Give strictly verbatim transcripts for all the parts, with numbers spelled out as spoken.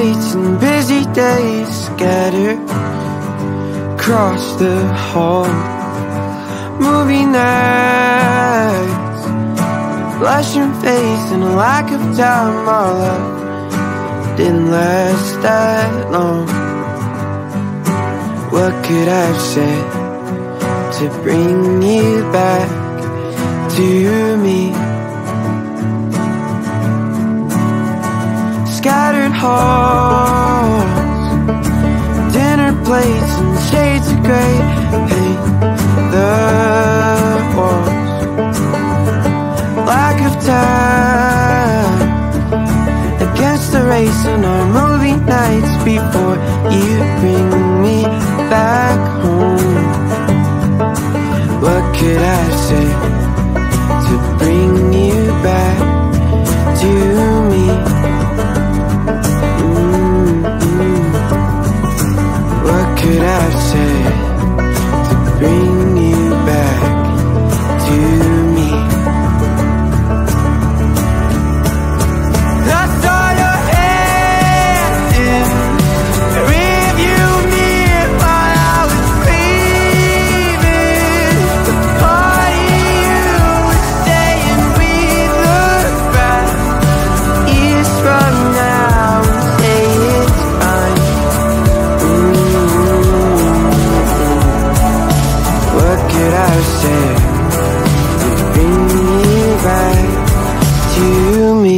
plates and busy days scattered across the hall. Movie nights, blushing face and a lack of time. Our love didn't last that long. What could I have said to bring you back to me? Scattered halls, dinner plates and shades of grey paint the walls. Lack of time against the race in our movie nights before you bring me back home. What could I say to bring you back to me? Mm-hmm. What could I say to bring you back to me? I saw your hand in the rearview mirror while I was leaving the party. You were saying we look right years from now and say it's fine. Mm-hmm. What could I say to bring you back to me?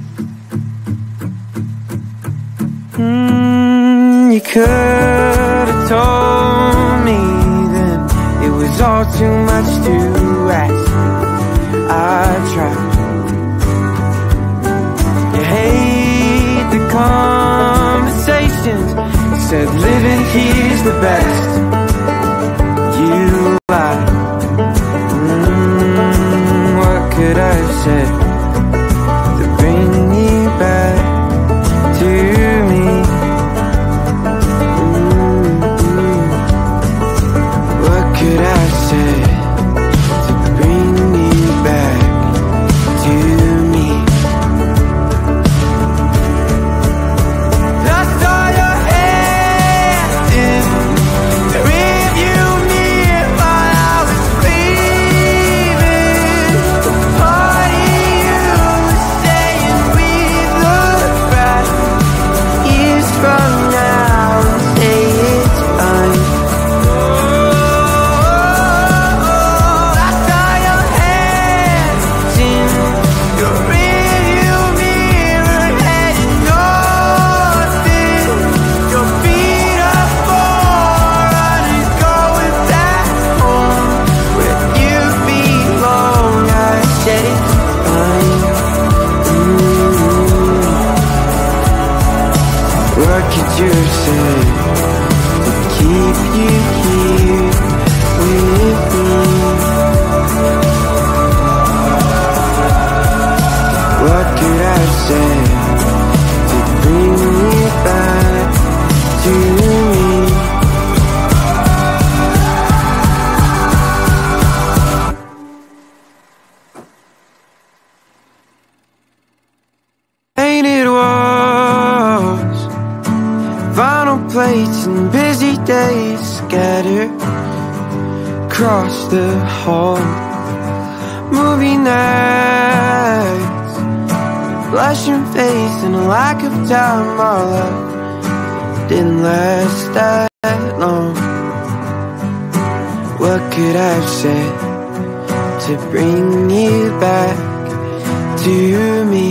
Mm, you could have told me then it was all too much to ask. I tried. You hate the conversations, you said living here's the best. You lied. Mm, what could I say to bring you back to me? Mm-hmm. What could I say to bring you back to me? I saw your hand in the rearview mirror while I was leaving the party. You were saying we look right years from now and say it's fine. I saw your hands in your rearview mirror heading north in your feet up for running, going back home where you belong. I said it's fine. Mm-hmm. What could you say to keep you here with me? What could I say to bring you back to me? Painted walls, vinyl plates and busy days scattered across the hall. Movie nights, blushing face and a lack of time. Our love didn't last that long. What could I have said to bring you back to me?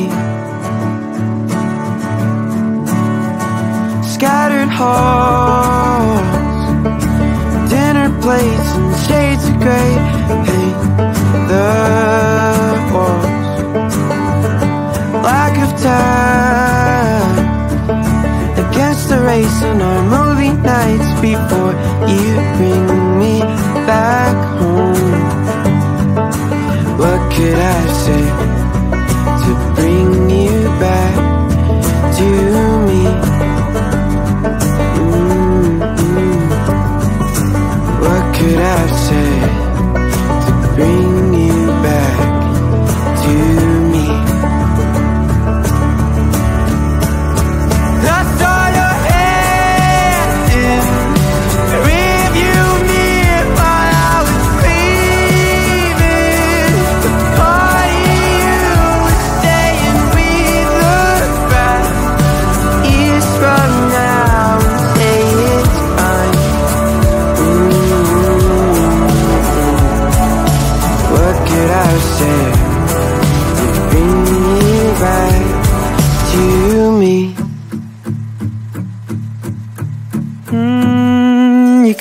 Scattered halls, dinner plates and shades of grey paint the walls. Lack of time against the race in our movie nights before you bring me back home. What could I say to bring you back to me? Mm-hmm. What could I say to bring you back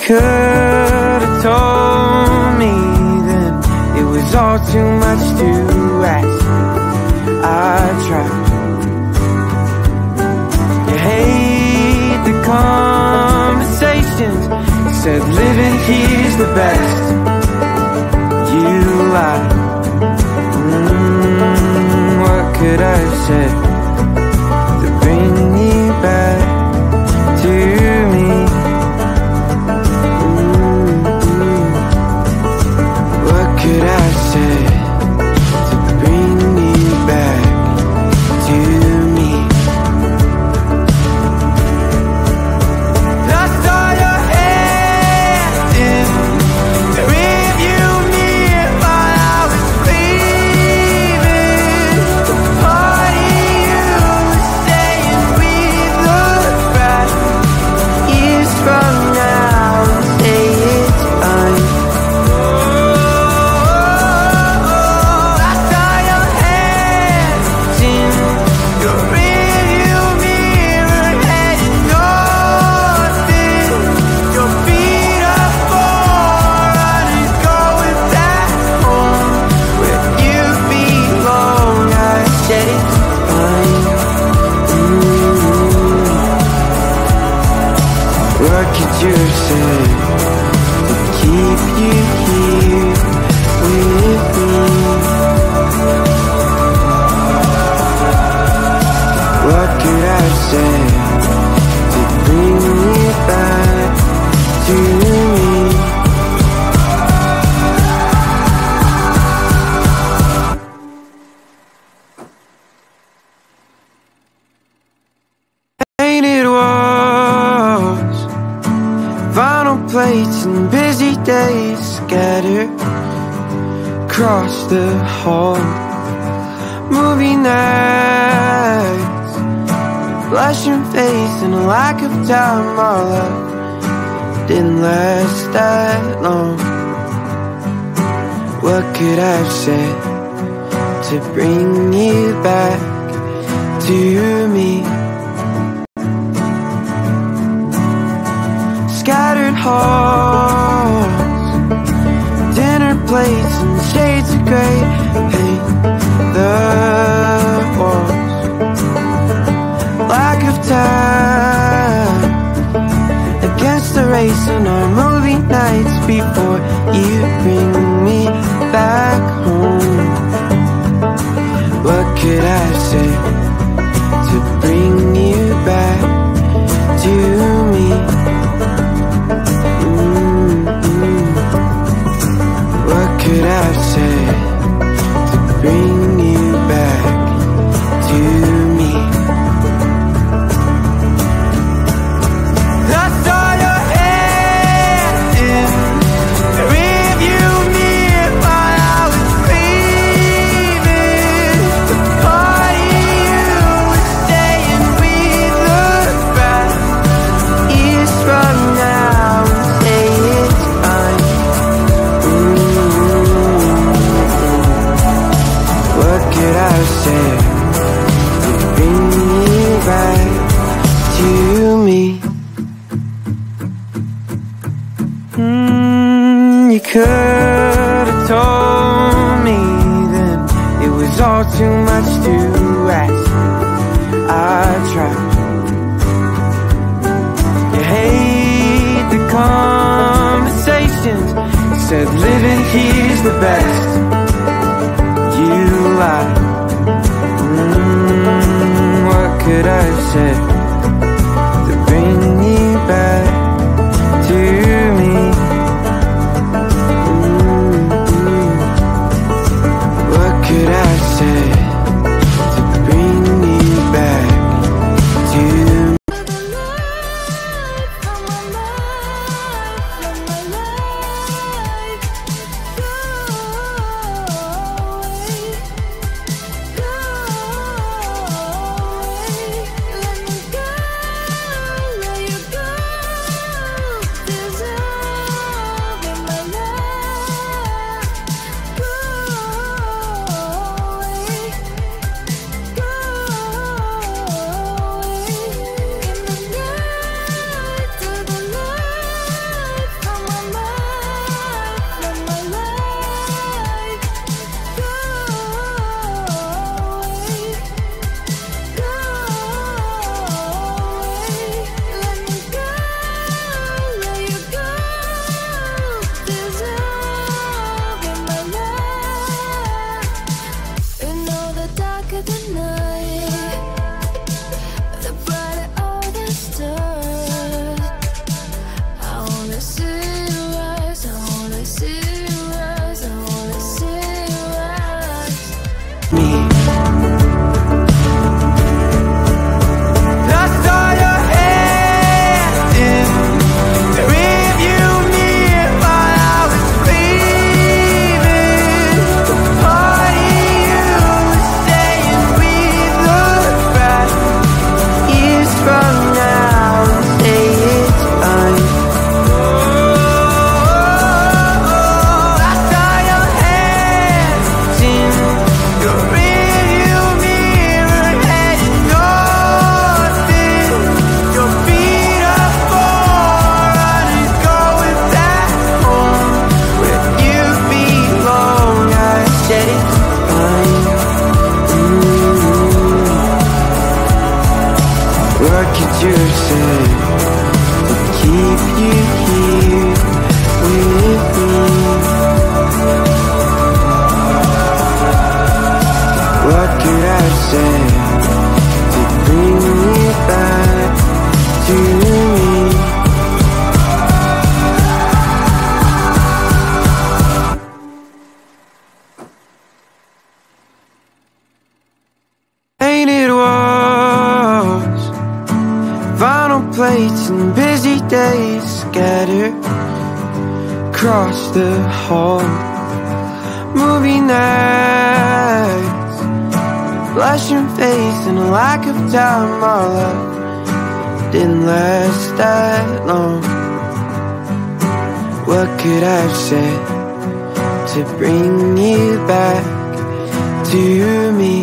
could've told me then it was all too much to ask. I tried. You hate the conversations, said living here's the best. You lied. mm, What could I have said to bring you back to me? What could I say to bring you back to me? I saw your hand in the rearview mirror while I was leaving the party. You were saying we look right years from now and say it's fine. What could you say to keep you here with me? What could I say to bring you back to me? Painted walls, vinyl plates and busy days scattered across the hall. Movie nights, blushing face and a lack of time. Our love didn't last that long. What could I have said to bring you back to me? Scattered halls, dinner plates and shades of grey paint the walls. Lack of time against the race in our movie nights before you bring me back home. What could I say to bring you back to me? What could I say to bring you back to me? I saw your hand in the rearview mirror while I was leaving the party. You were saying we look right years from now and say it's fine. What could I say to bring you back to me? Mm, you could've told me then it was all too much to ask. I tried. You hate the conversations, said living here's the best. You lied. mm, What could I have said to bring you back to me? mm, What could I say to bring you back to me? What could you say to keep you here with me? What could I say to bring you back to me? Painted walls, vinyl plates and busy days scattered across the hall. Movie nights, blushing face and a lack of time. Our love didn't last that long. What could I have said to bring you back to me?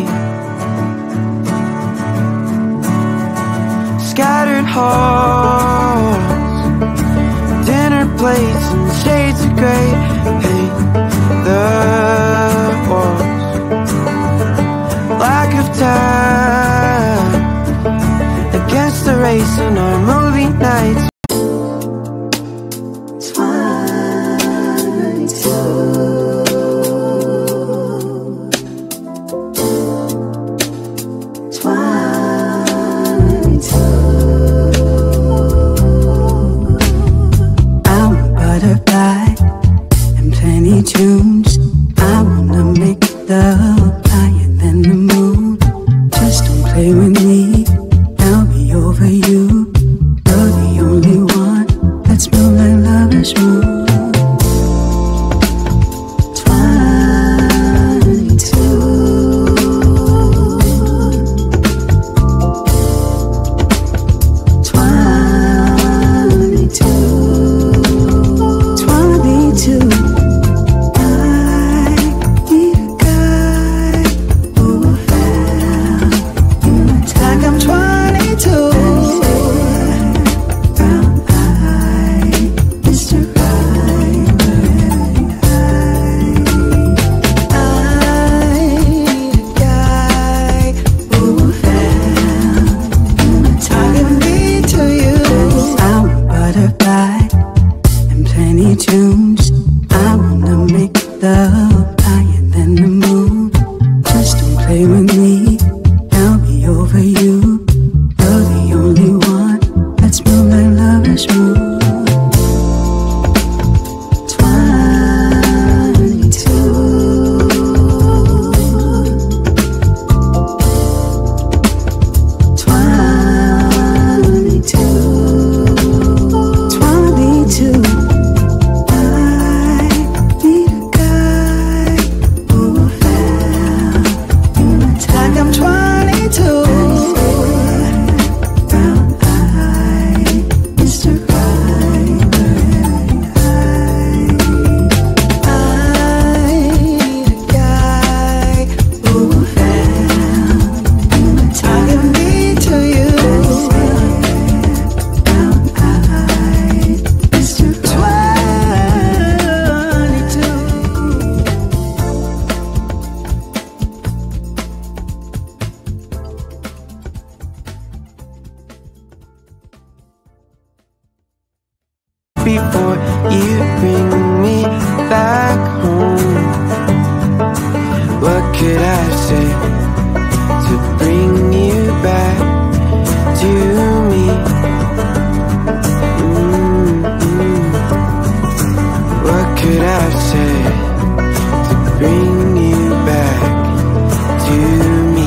Scattered halls, dinner plates and shades of grey paint the walls. Lack of time against the race in our movie nights. Tunes. I wanna make love higher than the moon. Just don't play with me, I'll be over you. You're the only one that smells like lover's room. Before you bring me back home, what could I say to bring you back to me? Mm-hmm. What could I say to bring you back to me?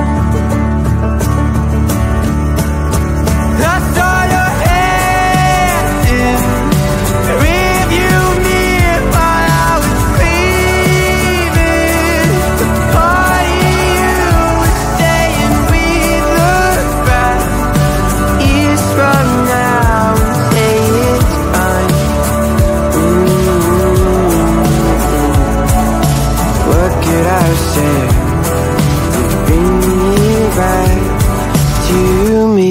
I saw your hand in the rearview mirror while I was leaving the party. You were saying we look right years from now and say it's fine. Mm-hmm. What could I say to bring you back to me?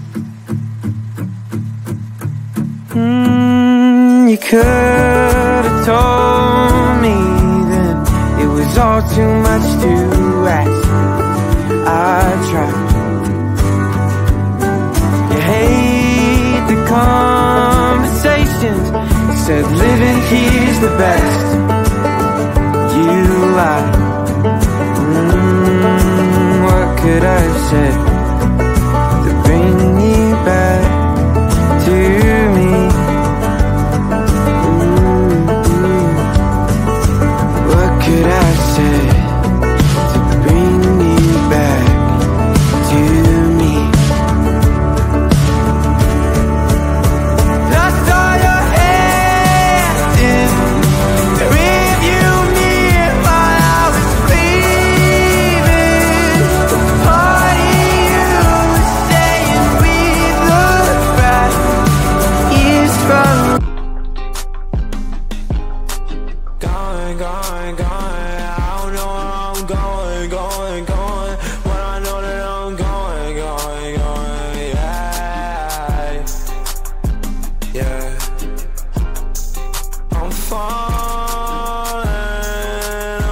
Mm, you could have told me then it was all too much to ask. I tried. said to bring you back to me. Ooh, what could I say to bring you back to me? I saw your hand in the rearview mirror while I was leaving. Part of you was saying we look right years from going, going, going. I don't know where I'm going, going, going. But I know that I'm going, going, going. Yeah, yeah. I'm falling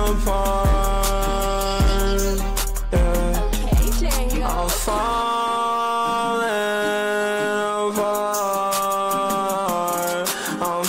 apart. Yeah. I'm falling apart. I'm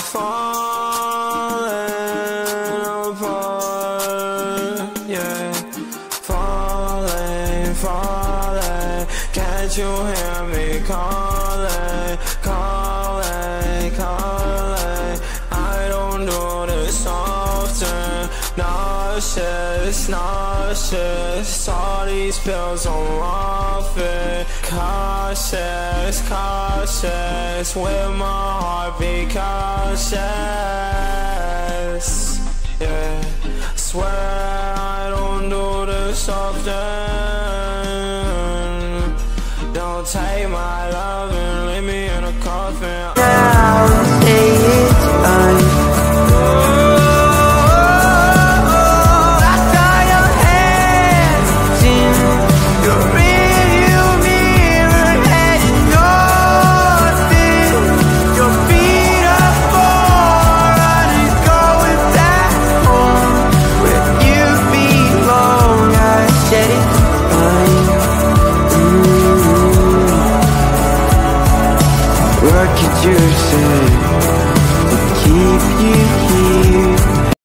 falling apart. Yeah. Falling, falling. Can't you hear me calling, calling, calling? I don't do this often. Nauseous, nauseous. All these pills I'm off it. Cautious, cautious. With my heart be cautious. Yeah, swear I don't do this often. Don't take my love and leave me in a coffin. Now say it's fine. I saw your hands in your rearview mirror heading north. Your feet are running, going back home where you belong. I said it's fine. What could you say to keep you